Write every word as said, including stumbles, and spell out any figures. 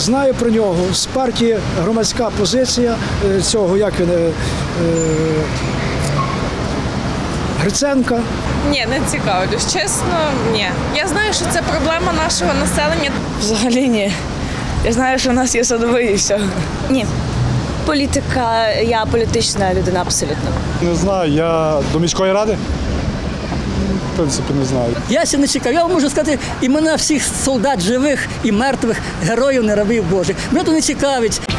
знаю про нього. З партії громадська позиція цього, як він, е, Гриценка. Ні, не цікавлюсь. Чесно, ні. Я знаю, що це проблема нашого населення. Взагалі ні. Я знаю, що в нас є Садовий і все. Ні. Політика, я політична людина абсолютно. Не знаю, я до міської ради? В принципі, не знаю. Я ще не чекав. Я вам можу сказати імена всіх солдат живих і мертвих, героїв не рабів Божих. Мене то не цікавить.